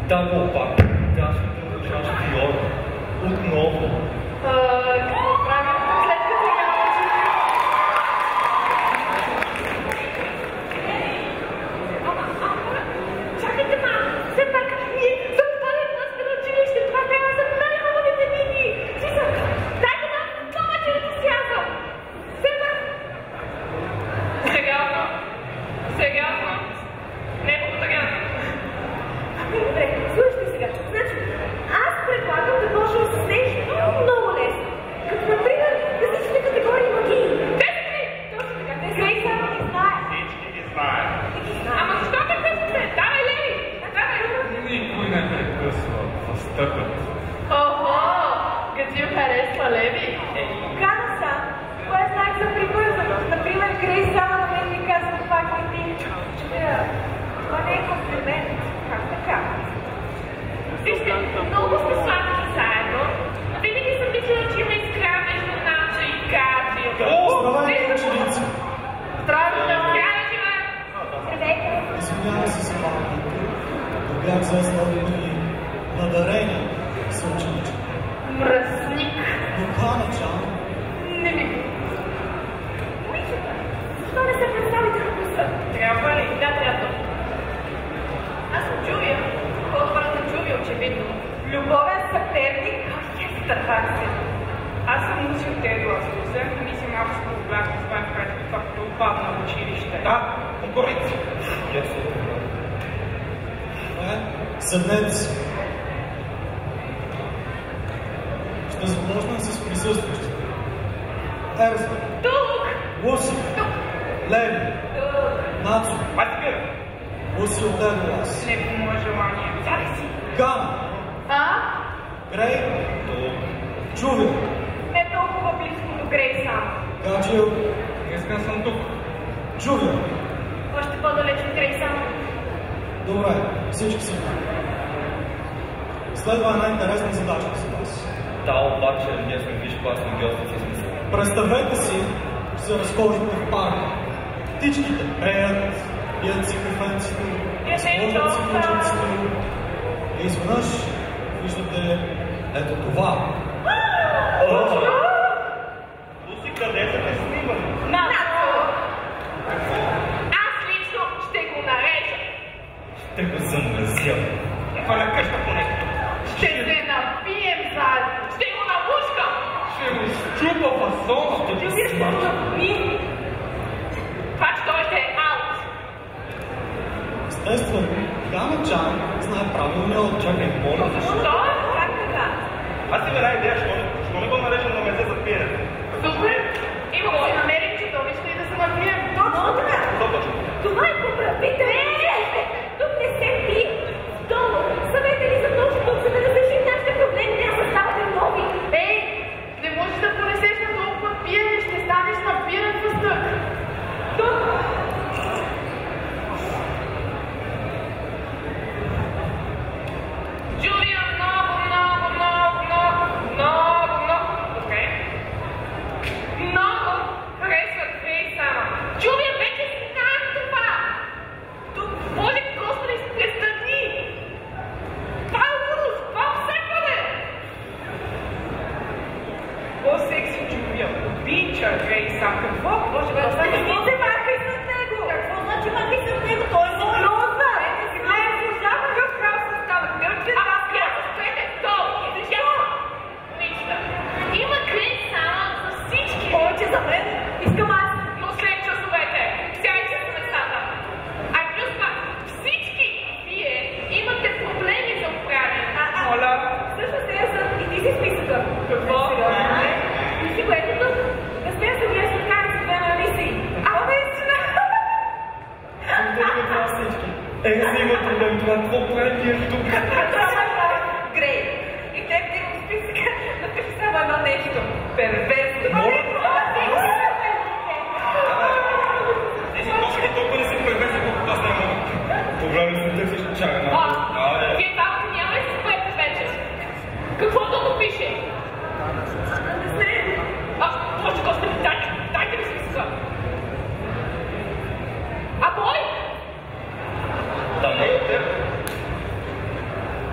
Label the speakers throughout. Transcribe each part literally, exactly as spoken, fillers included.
Speaker 1: Да, но пак, тя ще продължаваш Фиора. Отново.
Speaker 2: Какво правим след като я научим? Чакайте, ма! Все пак, ние за първи клас на училище, това трябва за най-хубавите дни! Сисък, дайте нам повече ентусиазъм! Все пак!
Speaker 3: Сериозно? Сериозно? Не благодаря.
Speaker 2: Добре, слушайте сега. Значи, аз предлагам да можем с нещо много лесно. Като, например, различни категории магии.
Speaker 3: Десни!
Speaker 2: Точно така, те Грей само ги знае.
Speaker 1: Всички ги знаят.
Speaker 3: Ама защо ме късвате? Давай, Леви! Давай!
Speaker 1: Никой не прекъсва. Настъпят.
Speaker 3: Охо! Гаджил харесва Леви?
Speaker 2: Каза сам, това е знак за прибързаност. Например, Грей само на мен ми казва пак и ти. Това не е комплимент. Как така?
Speaker 3: Вижте, много сме сладки заедно. Винаги съм мислила, че има искра между Нача и Гаджил.
Speaker 4: Здравейте, ученици!
Speaker 3: Здравейте, Гаджила!
Speaker 2: Здравейте!
Speaker 4: Извинявам се за малкото, но бях за основни надарени съученичи.
Speaker 3: Мръсник!
Speaker 4: Но Кана-чан,
Speaker 3: Не ми го.
Speaker 2: Момичета, защо не се представите на класа?
Speaker 3: Трябва ли? Да, трябва. Аз съм Джулия. По-добре на Джулия, очевидно.
Speaker 2: Любовен съперник?
Speaker 3: Стърпах се. Аз съм учил Теодор. Съвсем ми си малко с проблем, с това е както отпадна в училище.
Speaker 1: Да, конкуренци. Ясно.
Speaker 4: е, седнете си. Ще започнем с присъстващите. Ерза,
Speaker 3: Тук!
Speaker 4: Луси, Леви, Нацо,
Speaker 1: Матика!
Speaker 4: Луси от Едолас,
Speaker 3: Не по мое желание. Сядай си.
Speaker 4: Гана,
Speaker 3: А?
Speaker 4: Грей,
Speaker 1: Тук.
Speaker 4: Джуви,
Speaker 2: Не толкова близко до Грей само.
Speaker 4: Гаджил,
Speaker 1: Днеска съм тук.
Speaker 4: Джуви.
Speaker 2: Още по-далеч от Грей само.
Speaker 4: Добре, всички са. Следва една интересна задача за вас.
Speaker 1: Да, обаче ние сме виж класни гости с смисъл.
Speaker 4: Представете си, че се разхождате в парка. Птичките пеят, пият си кафенцето, разхождат си ключиците. И изведнъж виждате ето това.
Speaker 1: Луси, къде се не снимаме?
Speaker 3: Нацо! Аз лично ще го нарежа.
Speaker 1: Ще го замразя. Хваля къща по него.
Speaker 3: Ще се напием заедно. Ще го напускам.
Speaker 1: Ще му щупа фасона. Ще
Speaker 2: Ти
Speaker 1: го
Speaker 2: си ще
Speaker 1: смача.
Speaker 2: напи.
Speaker 3: Това, че той ще е аут.
Speaker 4: Естествено, Гана-чан знае правилния отчак.
Speaker 1: Чакай, моля.
Speaker 3: Защо?
Speaker 2: Как така?
Speaker 1: Аз имам една идея, що, що не го нарежем на мезе за пиене.
Speaker 3: Супер. И го ще намерим чудовище и да се напием.
Speaker 2: Точно така.
Speaker 1: Точно.
Speaker 2: Това е поправите. Тук не се пи. Долу. Съвете ли за този път, за да разрешим нашите проблеми, не да ставате нови.
Speaker 3: Ей, не можеш да понесеш на толкова пиене, ще станеш напиен в стък.
Speaker 2: Тук.
Speaker 3: Джулия, много, много, много, много, много, много. Окей. Много харесва Грей само. Джулия, вече си знаем това. Тук може просто да изпрестани. Това е лудост, това е всекъде. По-секси Джулия, обича Грей сам. Какво? Може да
Speaker 2: Не се махай с него. Какво значи махай с него? Той е гроза. Ете си, гледай, слушава какъв крал се става. Гърче,
Speaker 3: А, бяха спрете, стоп! Защо? Момичета, има Грей само за всички.
Speaker 2: повече за мен. Искам аз.
Speaker 3: Но след часовете, сядайте на местата. А плюс това, всички вие имате проблеми за оправяне.
Speaker 2: А, а,
Speaker 3: Моля.
Speaker 2: Също сега са и ти си списъка.
Speaker 3: Какво?
Speaker 2: Сериозно, не? И си го ето тук. Разбира се, вие ще кажете с две на Алиси. А, наистина.
Speaker 1: Е, си има проблем това. Какво прави тия тук?
Speaker 2: Грей. И теб ти в списъка напиши само едно нещо. Перверзно.
Speaker 1: Моля.
Speaker 2: Ти си
Speaker 1: Може ли толкова да се превезе, колкото аз не мога? Добре, да се търсиш чага на...
Speaker 3: А, вие там няма ли си което вече? Какво да го пише?
Speaker 2: Не знам.
Speaker 3: А, може да сте ми дайте, дайте ми списъка. А бой?
Speaker 1: Да, не е теб.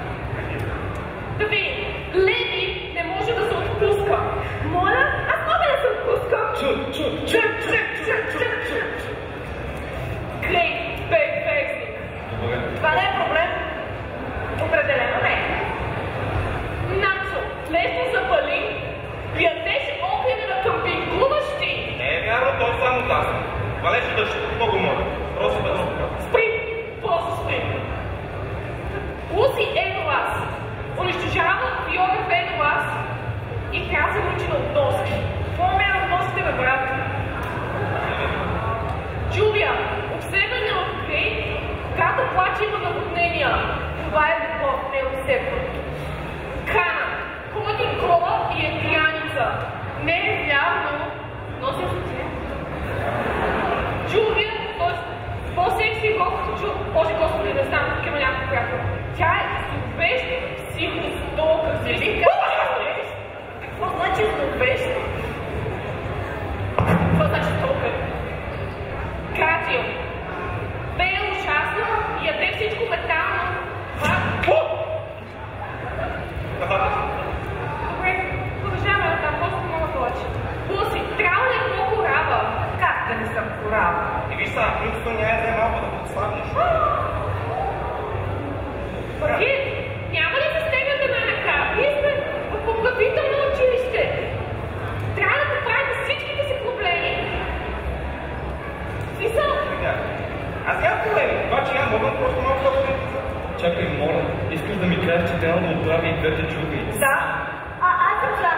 Speaker 1: двете чуви.
Speaker 2: Да. А, аз съм за.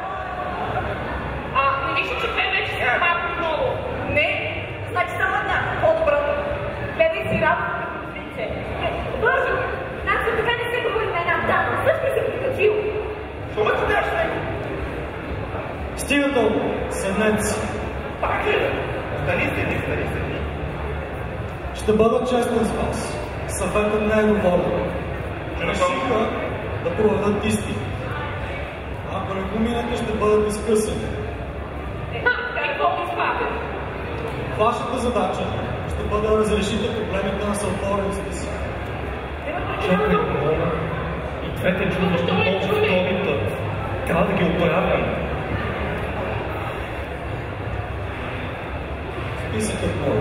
Speaker 3: А, не вижте, че те вече са малко много.
Speaker 2: Не, значи само една. По-добро. Гледай си работа като лице. Бързо. Нас от така не се говори на една дама. Също се прикачил.
Speaker 1: Шума ти даш, не?
Speaker 4: Стига толкова. Седнете си.
Speaker 1: Пак ли? Стани седи, стани седи.
Speaker 4: Ще бъда честен с вас. Съветът не е говорен. Решиха да проведат истина. Ако не го минете, ще бъдат изкъсани.
Speaker 3: Какво ми спада?
Speaker 4: Вашата задача ще бъде да разрешите проблемите на съотборениците си.
Speaker 1: Чакай, моля. И двете чуви ще много втори път. Трябва да ги оправям.
Speaker 4: Списъкът мой.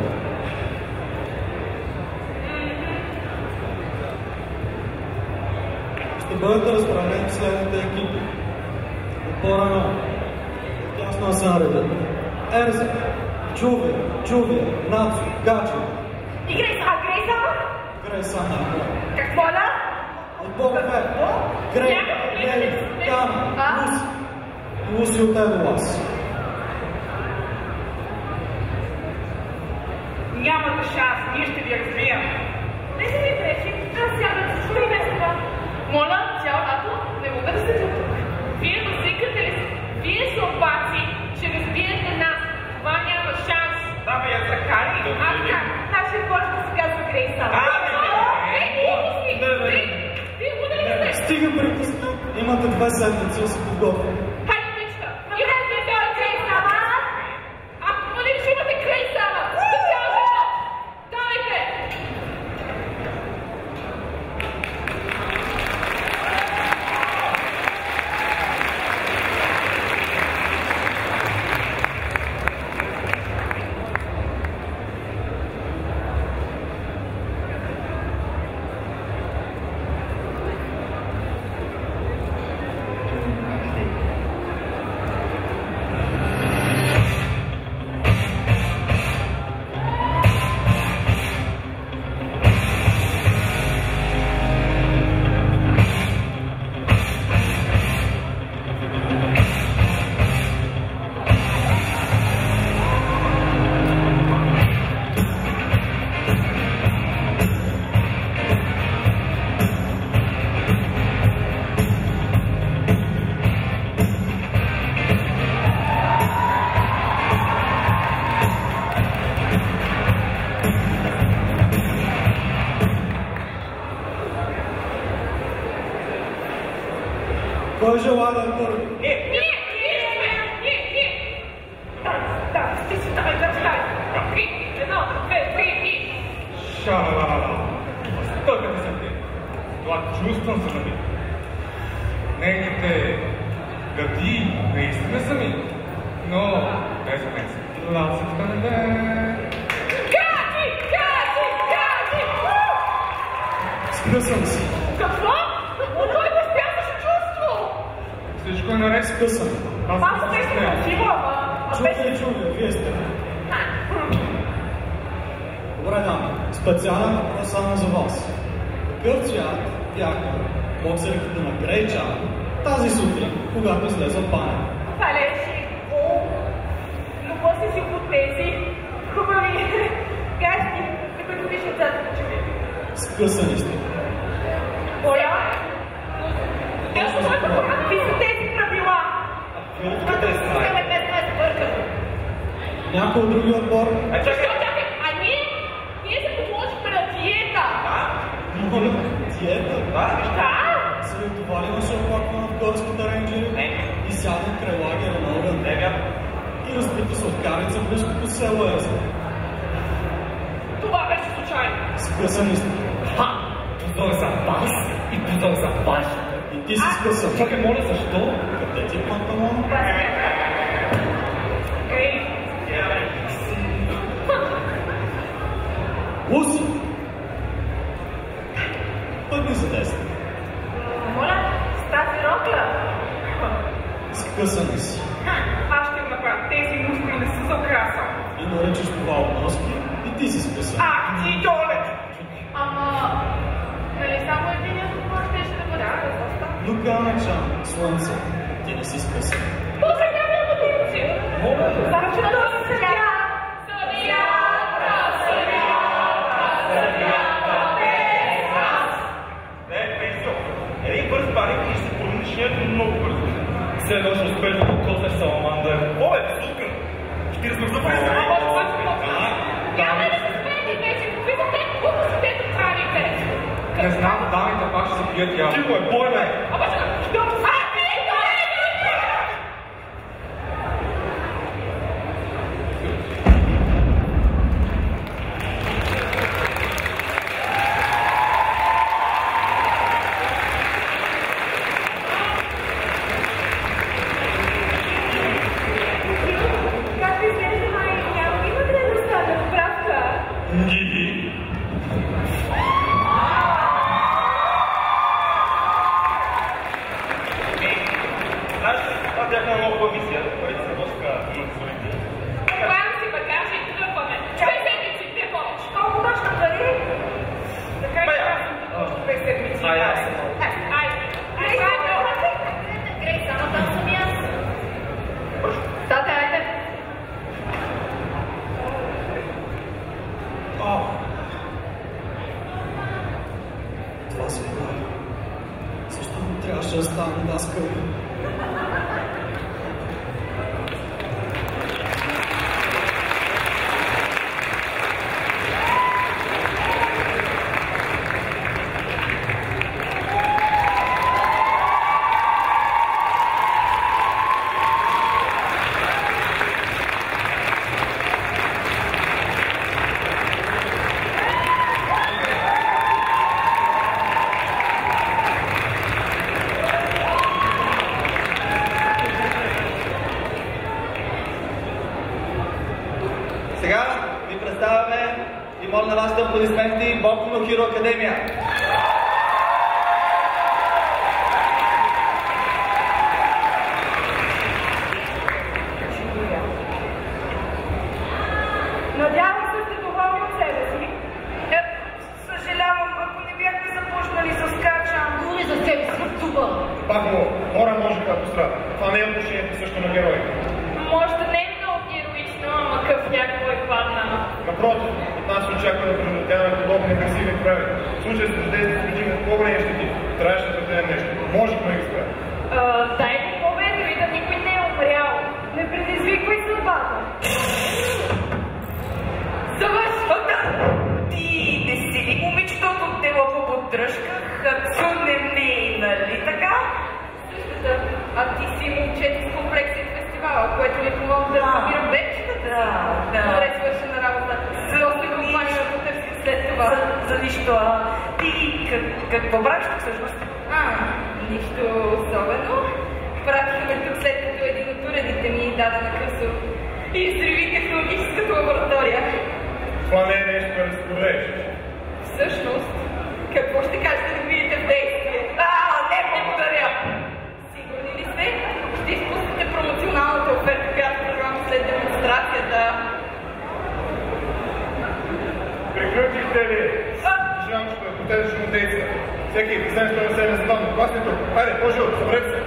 Speaker 4: Ще бъдете разпределени в следните екипи. Отбора едно. Ясно се наредят. Ерза, Чувия, Чувия, Нацо, Гачи.
Speaker 2: И Грейса, а Грейса?
Speaker 4: Грейса на.
Speaker 2: Какво да?
Speaker 4: Отбор две. Грей, Грей, Кана, Луси. Луси от Едолас.
Speaker 3: Нямате шанс, ние ще ви разбием.
Speaker 2: Не се ми пречи. Аз сядам с свои места.
Speaker 3: Моля, цял лято не мога да седя тук. Вие възикате ли си? Вие са обачи, че разбиете нас. Това няма шанс.
Speaker 1: Да, бе, я закари.
Speaker 2: Аз как? Нашия бой ще сега за Грейса.
Speaker 1: А,
Speaker 3: Ей, вие си! Вие ударили сте!
Speaker 4: Стига приказки. Имате две седмици да се подготвим.
Speaker 3: Хайде, мечта! Имате да Грейса! Ако бъдем, ще имате Грейса! Специално живот! Давайте!
Speaker 4: Кой желая да е първи?
Speaker 3: Ние! Ние! Ние! Ние! Ние! Да, да, ти си давай, да, давай! Три, едно, две, три и...
Speaker 1: Ша-ла-ла-ла. Стъкате се ти. Това чувствам се на ми. Нейните гърди наистина са ми, но без мен са лацата на ден.
Speaker 3: Гади! Гади! Гади!
Speaker 4: Скъсам си.
Speaker 3: Какво? Кой безпятваше чувство?
Speaker 1: Всичко е наред.
Speaker 4: Скъсам.
Speaker 1: Аз
Speaker 3: Аз
Speaker 1: съм
Speaker 3: не
Speaker 1: с
Speaker 3: съм
Speaker 1: нея.
Speaker 3: красива, ама...
Speaker 4: Чувствай, чувай, вие сте. Добре, дами. Специален въпрос само за вас. Какъв цвят бяха боксерите на Грей Чан тази сутрин, когато излезе от баня?
Speaker 2: Палечи. О, любов си от тези хубави гащи, които пишат зад очи.
Speaker 4: Скъсани сте.
Speaker 2: Оля, какви са тези правила?
Speaker 1: Къде е страх?
Speaker 2: Искаме без нас бъркат.
Speaker 4: Някой от другия отбор?
Speaker 1: Е, чакай!
Speaker 3: А ние? Ние се подложихме на диета!
Speaker 4: Моля, диета?
Speaker 1: Да?
Speaker 3: Да!
Speaker 4: След това ли имаше оплакване от горските рейнджери?
Speaker 1: Не.
Speaker 4: И сяден край лагера на Орен.
Speaker 1: Не, вярно.
Speaker 4: И разбита се от карица в близкото село Ерза.
Speaker 3: Това беше случайно.
Speaker 4: Скъсани сте.
Speaker 1: Ха! Позор за вас и позор за вас.
Speaker 4: И ти си скъсан.
Speaker 1: Чакай, моля, защо?
Speaker 4: Къде ти е панталон?
Speaker 3: Ей!
Speaker 4: Луси! Пътни за десет.
Speaker 2: Моля, с тази рокля.
Speaker 4: Скъсани си.
Speaker 3: Аз ще го направя. Тези мускули не са за украса.
Speaker 4: И наричаш това относки и ти си скъсан.
Speaker 3: Ах, ти доле!
Speaker 2: Ама, нали само единият отбор ще ще да бъде?
Speaker 4: Lukáča, slunce, ti не си скъса.
Speaker 3: Поздравявам Владимир! Зачето съдя! Съдията! Съдята! Съдята без нас!
Speaker 1: Не, Пенсио, един бърз парик и ще се промениш нещо много бързо. Все едно ще успееш да покосеш Саламандър. Оле, сука! Ще размърза през
Speaker 3: Ама, няма да се спрете вече! Питате, глупостите да правите!
Speaker 5: Не знам, дамите пак ще се пият ясно.
Speaker 1: Тихо е, бой бе!
Speaker 3: Ама, що? А, ти е добре!
Speaker 2: Както изглежда, май, няма има къде да стане справка.
Speaker 1: Ги! Знаеш, аз бях на нова мисия, парите се носка на солидни.
Speaker 3: Правим си багажа и тръпваме. Две седмици, две повече.
Speaker 2: Колко точно пари?
Speaker 3: Така и
Speaker 1: Бая.
Speaker 3: аз съм две седмици.
Speaker 1: Ай, аз съм.
Speaker 3: Ай, ай, ай, ай,
Speaker 2: Грей, само там съм и аз.
Speaker 3: Тате, айде.
Speaker 4: О! Това се е. Защо не трябваше да стане даскал?
Speaker 6: Сега ви представяме и моля на вашите аплодисменти Боку no Hero Академия.
Speaker 2: Надявам се, сте доволни от себе си. Е, съжалявам, ако не бяхме започнали с кача.
Speaker 3: Говори за себе си, дуба.
Speaker 1: Пак му, хора може да пострада. Това не е отношението също на герои.
Speaker 3: Може да не е много героично, ама къв някой падна.
Speaker 1: Напротив, от нас се очаква да предотвратяваме подобни агресивни прояви. В случай с въздействие да спечим по-големи щети. Трябваше да предприемем нещо. Можехме да ги спрем.
Speaker 2: Дай го поведо и да никой не е умрял. Не предизвиквай съдбата.
Speaker 3: Завършвата!
Speaker 2: Ти не си ли момичетото от тела по поддръжка? Хацуне ми, нали така?
Speaker 3: Същата, а ти си момчето с комплекси от фестивала, което ми помогна да разбирам вечетата.
Speaker 2: Да, да.
Speaker 3: Добре свършена работа. Просто компания да потърсим след това.
Speaker 2: За, за нищо, а ти как, какво правиш тук всъщност?
Speaker 3: А, нищо особено. Пратихме тук след като един от уредите ми даде на късо и взриви технологическата лаборатория.
Speaker 1: Това не е нещо, което да се гордееш.
Speaker 3: Всъщност, какво ще кажете да видите в действие?
Speaker 2: А, не, благодаря!
Speaker 3: Сигурни ли сте? Ще изпуснете промоционалната оферта, която предлагам след демонстрацията.
Speaker 1: Приключихте ли? Жан, ще е потежеш мутейца. Всеки, знаеш, що не се е незабавно. Класни тук. Хайде, по-живо, събрете се.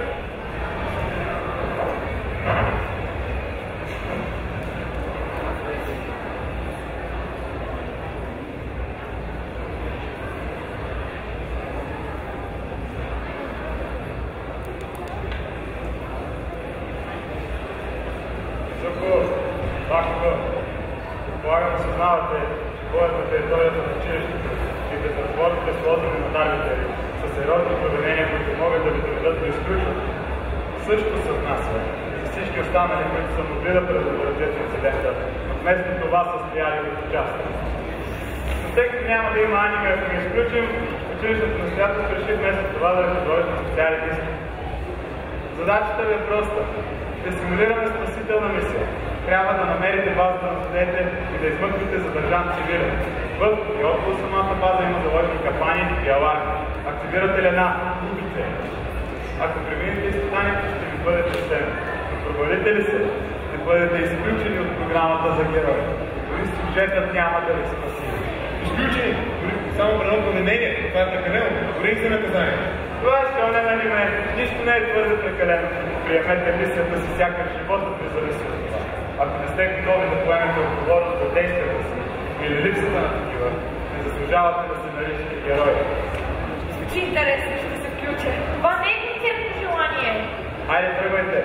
Speaker 1: Жуко, Бакова, предполагам да съзнавате, че боят на територията на училището и безразборните сложени на дарбите са сериозни поведения, които могат да ви доведат до изключване. Също се отнася и за всички останали, които са могли да предотвратят инцидента, но вместо това са стояли в участие. Но тъй като няма да има аниме, ако ги изключим, училището настоятелно реши вместо това да ви предложи на специален изпит. Задачата ви е проста. Ще симулираме спасителна мисия. Трябва да намерите базата на студентите и да измъкнете задържан цивилен. В и около самата база има заложени капани и аларми. Активирате ли една? Убите. Ако преминете изпитанието, ще ви бъдете стени. Но провалите ли се, ще бъдете изключени от програмата за герои. Дори сюжетът няма да ви спаси. Изключени? Дори само при едно провинение. Това е прекалено. Дори за наказание. Това ще онемени ме, нищо не е твърде прекалено. Приемете мисията си, сякаш животът ви зависи от това. Ако не сте готови да поемете отговорност за действията си или липсата на такива, не заслужавате да се наричате герои.
Speaker 2: Звучи интересно, ще се включа. Това не е конкретно желание.
Speaker 1: Хайде, тръгвайте.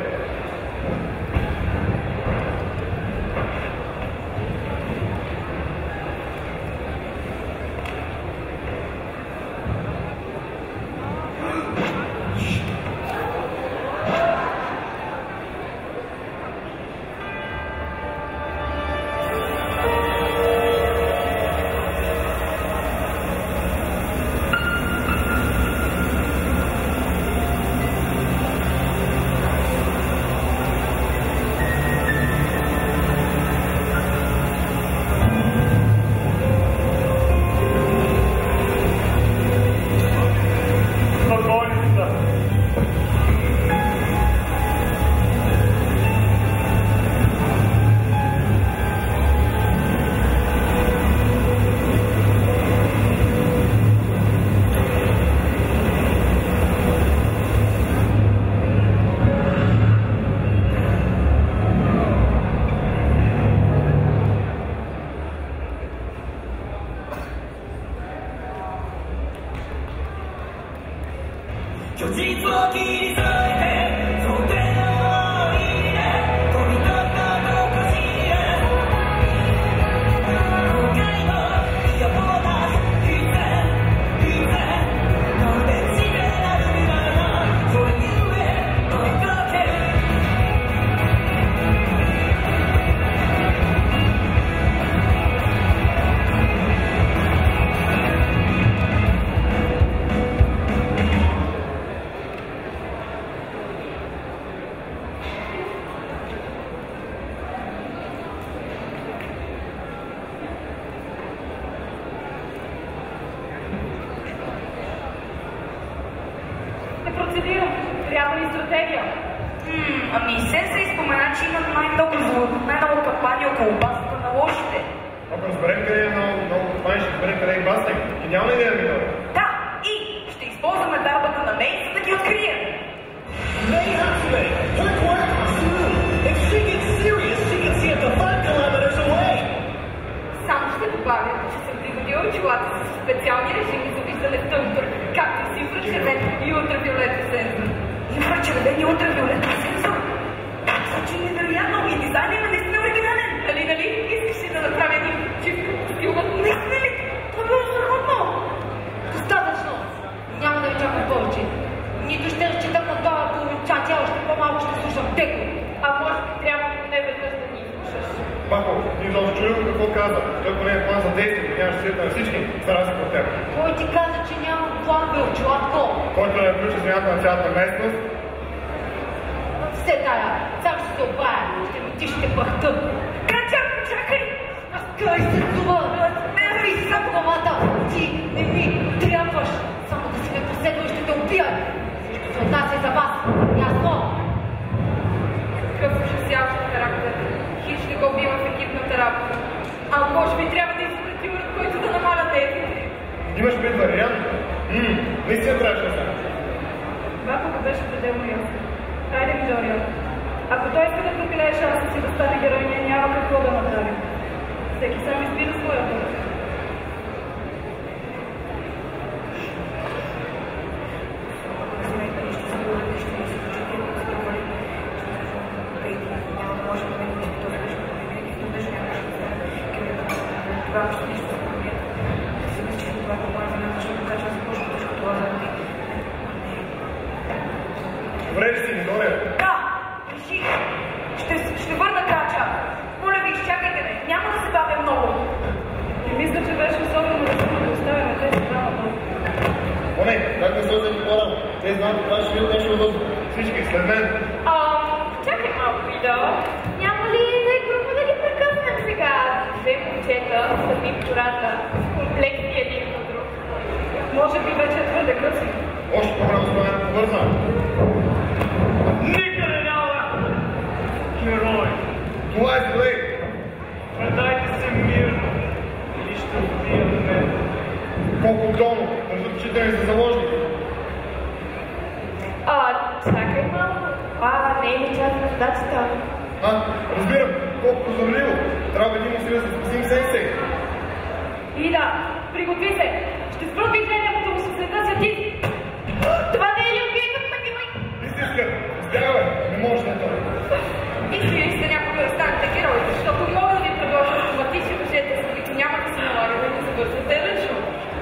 Speaker 2: Чакай малко. Това не е ли част на задачата?
Speaker 7: А, разбирам. Колко позорливо. Трябва един усилия да спасим Сенсей.
Speaker 2: И да, приготви се. Ще спра движението му със света си ти. Това не е ли убийството на герой?
Speaker 7: Истинска, избягавай. Не може да това.
Speaker 2: Иска ли сте някога да станете герои, защото мога да ви предложа автоматични въжета, с които няма да се налага да ви завършвате лично.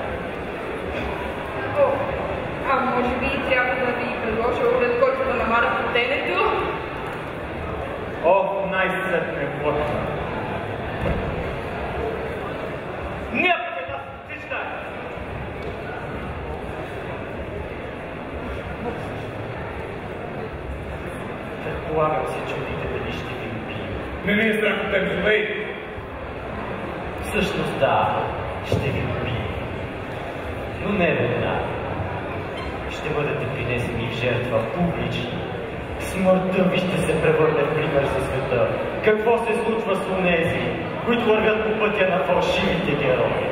Speaker 2: О, а може би трябва да ви предложа уред, който да намаля потенето?
Speaker 1: О, най-сетне плотна. Не, всичка!
Speaker 8: Предполагам се, че видите дали ще ви убие.
Speaker 7: Не ми е страх от теб, Злей.
Speaker 8: Всъщност да, ще ви убие. Но не веднага. Ще бъдете принесени в жертва публично. Смъртта ви ще се превърне в пример за света. Какво се случва с онези, които вървят по пътя на фалшивите герои?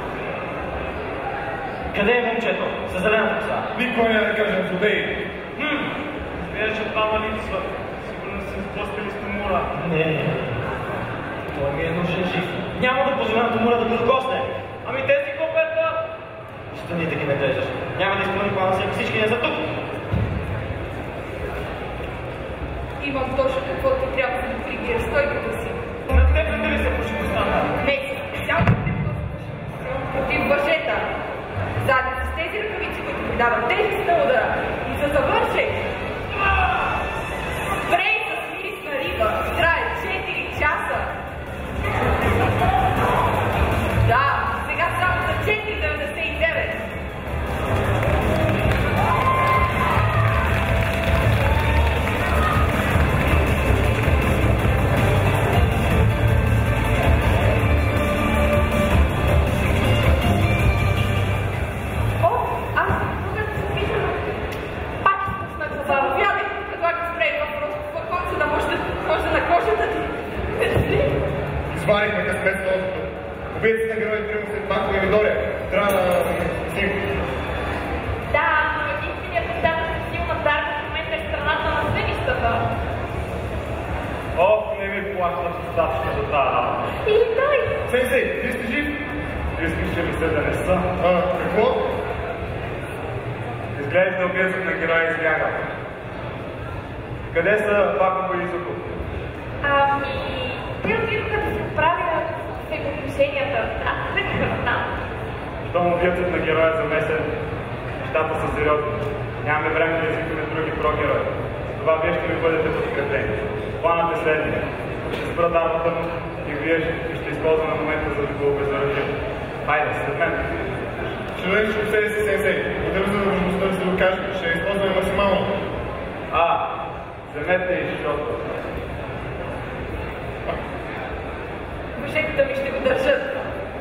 Speaker 8: Къде е момчето? Със зелената коса.
Speaker 7: Никой не да кажем злодей.
Speaker 1: Хм, вие, че двама липсват. Сигурно се сблъскали с Томура.
Speaker 8: Не, не, не. Той ми е нужен жив. Няма да позволя на Томура да го докосне.
Speaker 1: Ами тези копета!
Speaker 8: Стани да ги наглеждаш. Няма да изпълни плана си, ако всички не са тук.
Speaker 2: Имам точно каквото трябва да ми прибира стойката си.
Speaker 1: На теб ли се пуши остана?
Speaker 2: Не, специално против въжета. Заедно с тези ръкавици, които придават тежест на удара. И за завършек. Спрей с мирисна риба. Трае четири часа. Да, сега само за четири деветдесет и девет.
Speaker 7: Изварихме късмет с лодката. Убийците на героите трябва след малко и Видория. Трябва да спасим.
Speaker 2: Да, но единственият достатъчно силна дарка в момента е страната на съдистата.
Speaker 1: Ох, не ми плащат достатъчно за тази работа.
Speaker 2: И той!
Speaker 7: Сенсей, ти си жив?
Speaker 1: Искаш ли се да не съм?
Speaker 7: А, какво?
Speaker 1: Изглежда убийцът на героя избяга. Къде са Бакуго и Изуко?
Speaker 2: Ами... Те отидоха да се оправят взаимоотношенията. Аз тръгнаха там.
Speaker 1: Щом убийцът на героя е замесен, нещата са сериозни. Нямаме време да изискаме други прогерои. Това вие ще ми бъдете подкрепени. Планът е следния. Ще спра дарбата му и вие ще използваме момента за да го обезоръжим. Хайде, след мен.
Speaker 7: Ще дадеш от себе си, Сенсей. Благодаря за възможността да се докажем. Ще я използваме максимално.
Speaker 1: А, вземете и защото.
Speaker 2: Въжетата ми ще го държат.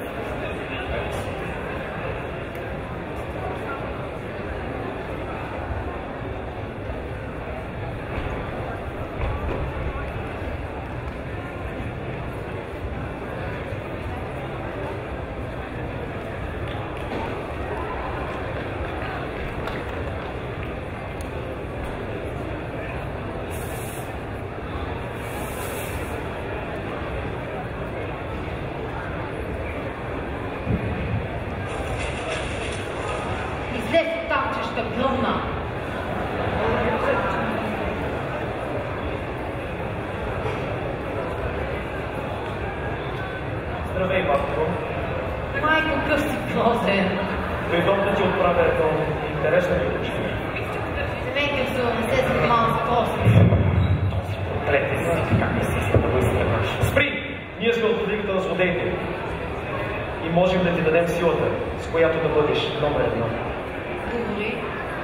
Speaker 8: Здравей, Бакуго.
Speaker 2: Майко, къв си грозен.
Speaker 8: Дойдох да ти отправя едно интересно приключение.
Speaker 2: Семейка се, не се занимавам с този.
Speaker 8: Този портрет е си, как не си иска да го изтръгнеш. Спри! Ние сме от лигата на злодеите. И можем да ти дадем силата, с която да бъдеш номер едно.
Speaker 2: Добре.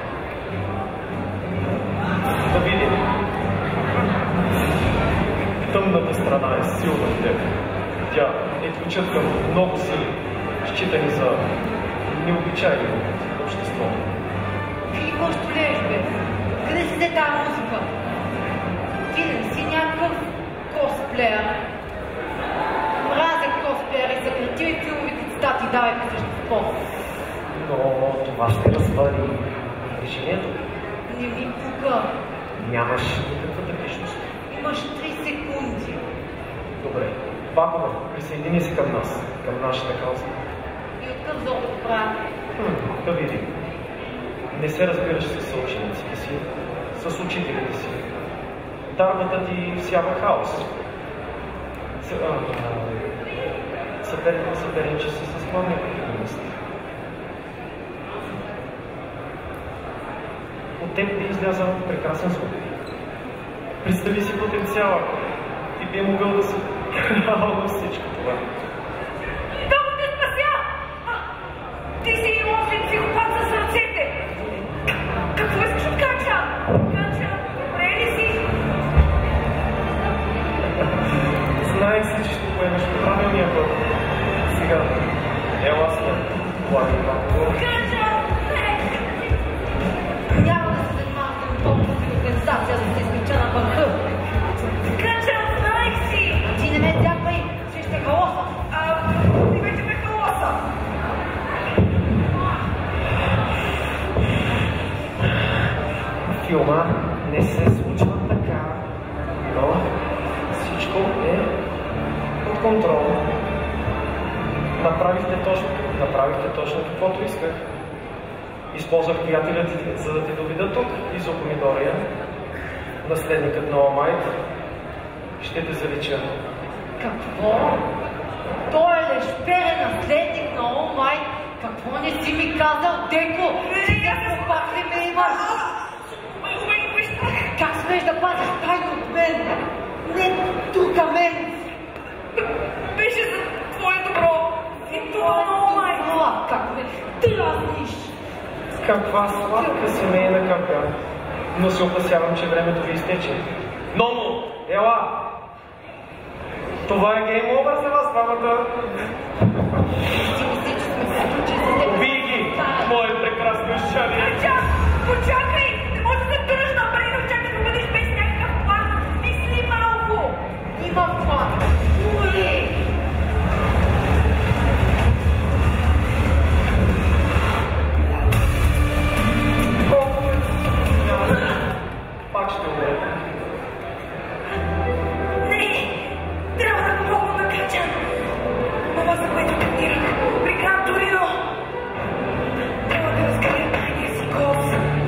Speaker 8: Да видим. Тъмната страна е силна в теб. Тя е ключът към много сили, считани за необичайни в обществото.
Speaker 2: Ти какво ще лееш, бе? Къде си взе тази музика? Ти не си някакъв косплеер. Мразя косплеери, съкратили филмовите цитати, давай по същество.
Speaker 8: Но това ще развали решението.
Speaker 2: Не ми пука.
Speaker 8: Нямаш никаква тъпичност.
Speaker 2: Имаш три секунди.
Speaker 8: Добре. Бакова, присъедини се към нас, към нашата кауза.
Speaker 2: И откъв зор правя?
Speaker 8: Да видим. Не се разбираш с съучениците си, с учителите си. Дарбата ти всява хаос. Съперничи си с главния протагонист. От теб би излязал прекрасен звук. Представи си потенциала. Ти би могъл да си крал на всичко това.
Speaker 3: Много те спася! Ти си лоши психопат със сърцете! Какво искаш от Кача? Кача, добре ли си?
Speaker 8: Знаех си, че ще поемеш по правилния път. Сега, ела след Влади Бакова.
Speaker 3: Кача, не!
Speaker 2: Няма да се занимавам с толкова си организация, да се изключа на върха.
Speaker 3: Кача, знаех си!
Speaker 2: Ти не ме тяпай, че ще халоса.
Speaker 3: А, ти вече ме халоса!
Speaker 8: Филма не се случва така, но всичко е под контрол. Направихте точно, направихте точно каквото исках. Използвах приятеля ти, за да те доведа тук из Окомидория. Наследникът на Омайт ще те залича.
Speaker 2: Какво? Той е лешперен наследник на Омайт. Какво не си ми казал, Деко? Ти какво пак ли ме имаш? Как смееш да пазиш тайно от мен? Не тука мен!
Speaker 3: Беше за твое добро! И това на Омайт!
Speaker 2: Това, как ме дразниш!
Speaker 8: Каква сладка семейна капка. Но се опасявам, че времето ви изтече. Номо, ела! Това е гейм овър за вас, двамата.
Speaker 2: Ти мисли, че сме се случили с теб.
Speaker 8: Убий ги, мои прекрасни ушчани.
Speaker 3: Кача, почакай! Не може да се тураш напред, да чакай да бъдеш без някакъв план. Мисли малко!
Speaker 2: Има план. Ури!
Speaker 8: Пак ще умре.
Speaker 3: Не! Трябва да помогна на Кача! Това, за което кандирах при Гран Торино! Трябва да разкрия тайния си голос!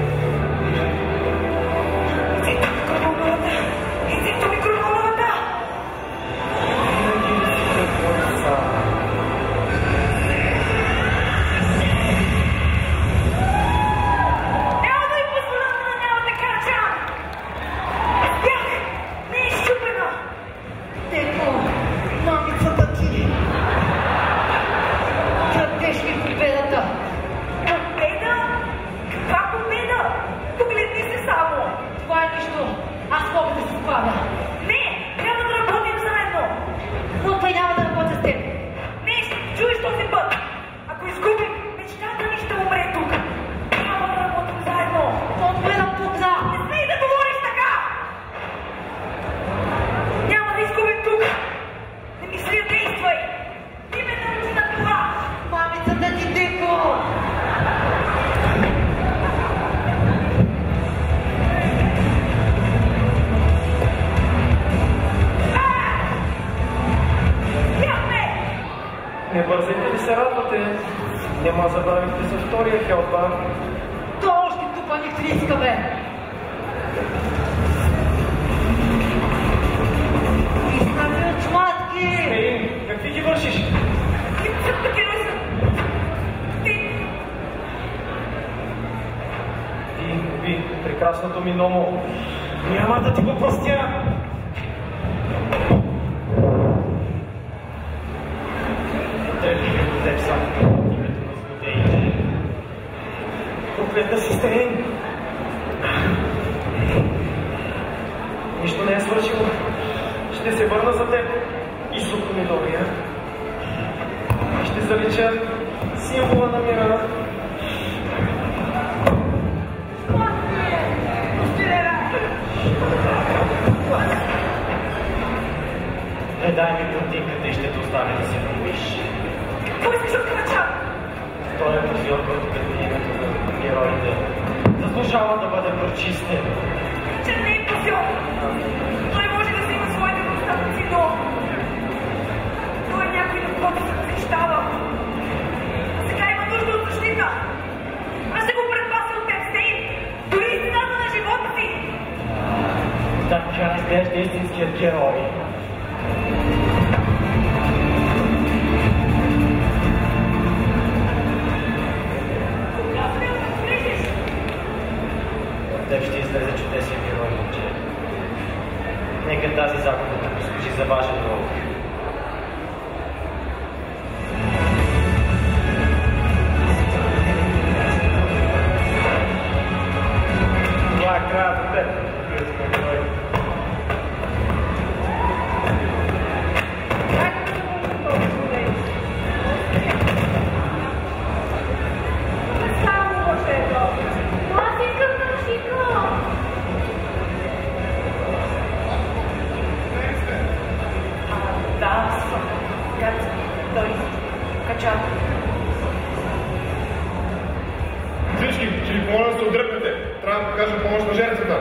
Speaker 3: Лицето микровълновата! Лицето микровълновата!
Speaker 8: Винаги си какво са.
Speaker 3: Няма да ви позволя да нанявате Кача! Бях! Не е щупена!
Speaker 2: Деко, мамицата ти. Крадеш ми победата.
Speaker 3: Победа? Каква победа? Погледни се само!
Speaker 2: Това е нищо. Аз мога да се справя.
Speaker 3: Не! Трябва да работим заедно!
Speaker 2: Но той няма да работя с теб.
Speaker 3: Не, ще чуеш този път! Ако изгубим, мечтата ни ще умре тук! Трябва да работим заедно!
Speaker 2: Отгледам тук за.
Speaker 3: Не смей да говориш така! Няма да изгубим тук! Не мисли да действай! Ти ме научи на това!
Speaker 2: Мамицата ти, Деко.
Speaker 3: Бяхме!
Speaker 8: Не бързайте ли се радвате? Няма забравихте за втория хелпа.
Speaker 2: То още тупа ни триска, бе. Изнави очматки.
Speaker 8: Ей, какви ги вършиш?
Speaker 3: Липсът такива са! Ти!
Speaker 8: Ти, ви, прекрасното ми Номо. Няма да ти го простя! Теб са името на злодеите. Проклета сестрин! Нищо не е свършило. Ще се върна за теб. И с Окомидория. Ще залича символа на мира. Е, дай ми картинката и ще те оставя да си вървиш.
Speaker 3: Какво искаш от Кача?
Speaker 8: Той е позор, който преди името на героите. Заслужава да бъде прочистен.
Speaker 3: Че не
Speaker 8: Така изглежда истинският герой. От теб ще излезе чудесен герой, момче. Нека тази загуба да послужи за важен урок.
Speaker 1: Това е краят за теб, чудесен герой.
Speaker 7: Всички, ще ви помоля да се отдръпнете. Трябва да покажа помощ на жертвата.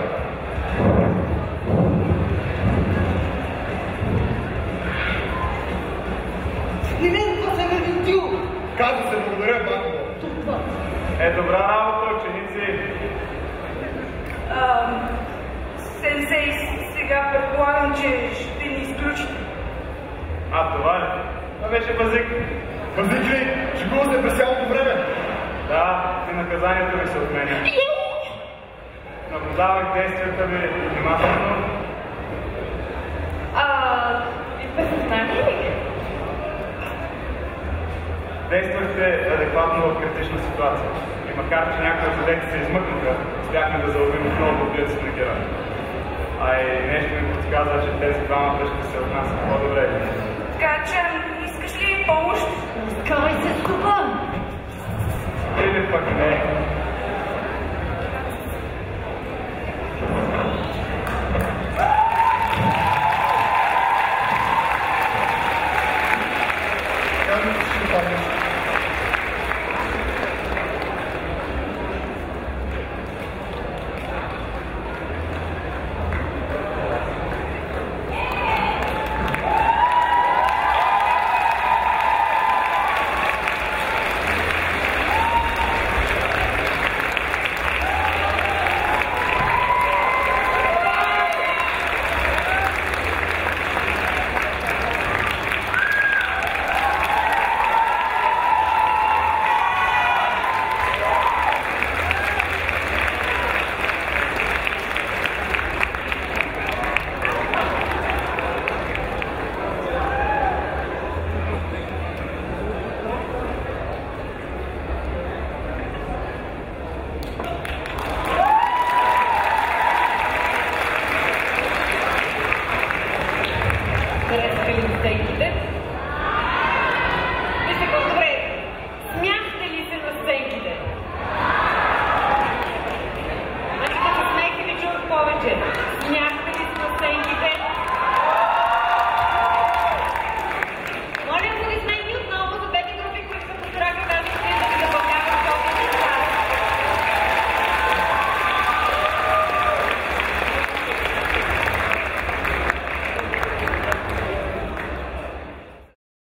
Speaker 2: Миленко се върнил!
Speaker 7: Казва се, благодаря, Батко.
Speaker 2: Това.
Speaker 1: Е, добра работа, ученици.
Speaker 3: Сенсей, сега предполагам, че ще ни изключите.
Speaker 1: А, това ли? Това беше базик.
Speaker 7: Базик ли? Шегува се през цялото време.
Speaker 1: Да, и наказанието ви се отменя. Наблюдавах действията ви внимателно.
Speaker 3: А, и без съзнание ли?
Speaker 1: Действахте адекватно в критична ситуация. И макар, че някои от съдете се измъкнаха, успяхме да заловим отново убийцата на героя. А и нещо ми подсказва, че тези двамата ще се отнасят по-добре.
Speaker 3: Така че, искаш ли помощ?
Speaker 2: Карай се с това!
Speaker 1: Или пък не.